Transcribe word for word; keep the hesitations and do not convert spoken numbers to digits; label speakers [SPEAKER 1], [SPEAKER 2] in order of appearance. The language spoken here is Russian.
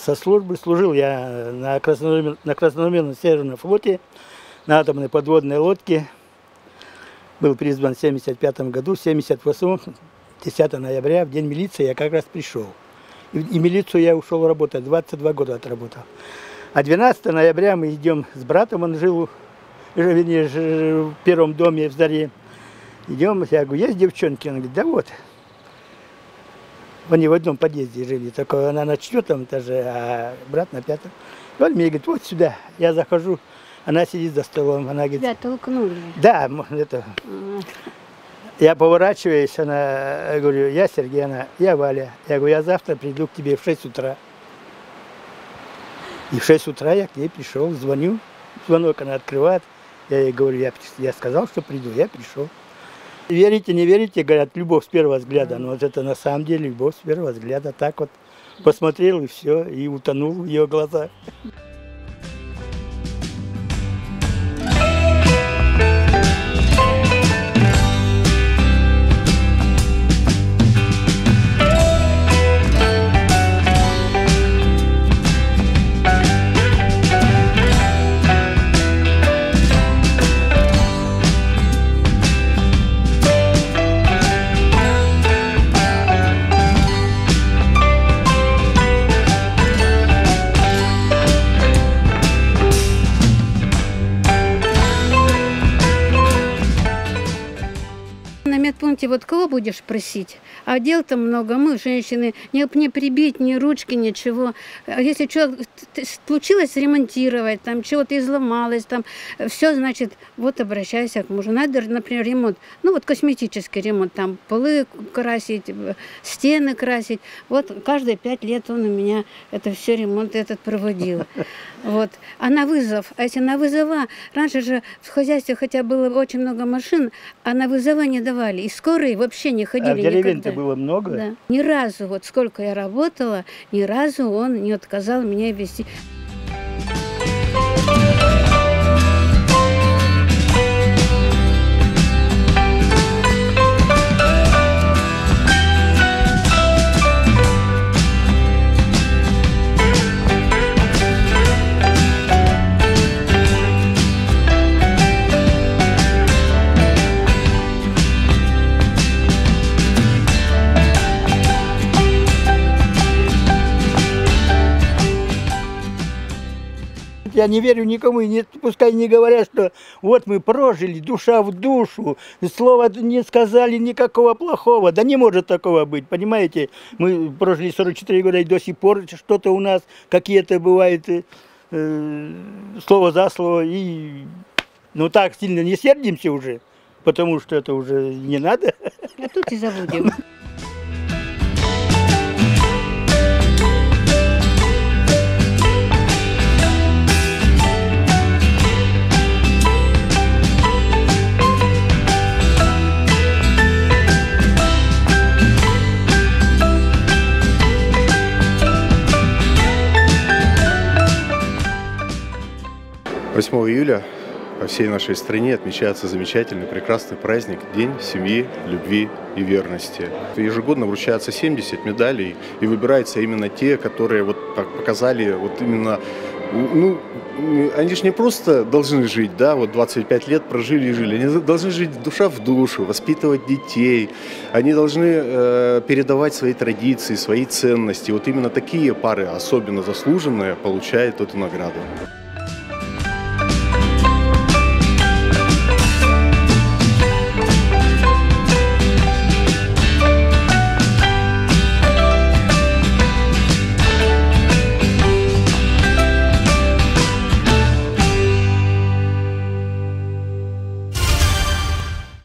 [SPEAKER 1] Со службы служил я на краснономерном, на краснономерном Северном флоте, на атомной подводной лодке. Был призван в семьдесят пятом году, в семьдесят восьмом, десятого ноября, в день милиции я как раз пришел. И в милицию я ушел работать, двадцать два года отработал. А двенадцатого ноября мы идем с братом, он жил, вернее, в первом доме в Заре. Идем, я говорю, есть девчонки? Он говорит, да вот. Они в одном подъезде жили, только она на четвертом этаже, а брат на пятом. И он мне говорит, вот сюда. Я захожу, она сидит за столом, она говорит...
[SPEAKER 2] Тебя толкнули?
[SPEAKER 1] Да, это... А. Я поворачиваюсь, она, я говорю, я Сергей, она, я Валя. Я говорю, я завтра приду к тебе в шесть утра. И в шесть утра я к ней пришел, звоню, звонок она открывает. Я ей говорю, я, я сказал, что приду, я пришел. Верите, не верите, говорят, любовь с первого взгляда. Но вот это на самом деле любовь с первого взгляда. Так вот посмотрел и все, и утонул в ее глазах.
[SPEAKER 2] На медпункте вот кого будешь просить? А дел-то много. Мы, женщины, не, не прибить, ни ручки, ничего. Если что случилось ремонтировать, там чего-то изломалось, там все, значит, вот обращайся к мужу. Надо, например, ремонт, ну вот косметический ремонт, там полы красить, стены красить. Вот каждые пять лет он у меня это все ремонт этот проводил. Вот. А на вызов, а если на вызова, раньше же в хозяйстве хотя было очень много машин, а на вызова не давали. И скорые вообще не ходили.
[SPEAKER 1] А в деревне-то было много?
[SPEAKER 2] Да. Ни разу, вот сколько я работала, ни разу он не отказал меня везти.
[SPEAKER 1] Я не верю никому, и не, пускай не говорят, что вот мы прожили, душа в душу, слова не сказали никакого плохого. Да не может такого быть, понимаете? Мы прожили сорок четыре года, и до сих пор что-то у нас, какие-то бывает э, слово за слово. И, ну так сильно не сердимся уже, потому что это уже не надо.
[SPEAKER 2] А тут и забудем.
[SPEAKER 3] восьмого июля по всей нашей стране отмечается замечательный, прекрасный праздник – День семьи, любви и верности. Ежегодно вручается семьдесят медалей, и выбираются именно те, которые вот показали вот именно, ну, они же не просто должны жить, да, вот двадцать пять лет прожили и жили, они должны жить душа в душу, воспитывать детей, они должны э, передавать свои традиции, свои ценности. Вот именно такие пары, особенно заслуженные, получают эту награду.